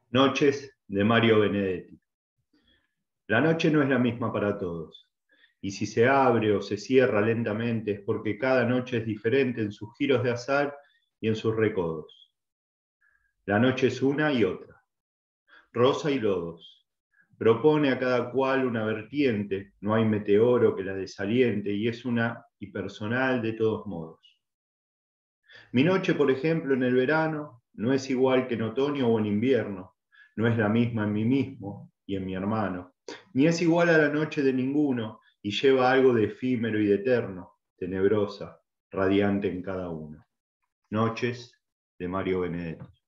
Noches de Mario Benedetti. La noche no es la misma para todos, y si se abre o se cierra lentamente es porque cada noche es diferente en sus giros de azar y en sus recodos. La noche es una y otra, rosa y lodos. Propone a cada cual una vertiente, no hay meteoro que la desaliente y es una y personal de todos modos. Mi noche, por ejemplo, en el verano no es igual que en otoño o en invierno, no es la misma en mí mismo y en mi hermano, ni es igual a la noche de ninguno y lleva algo de efímero y de eterno, tenebrosa, radiante en cada uno. Noches de Mario Benedetti.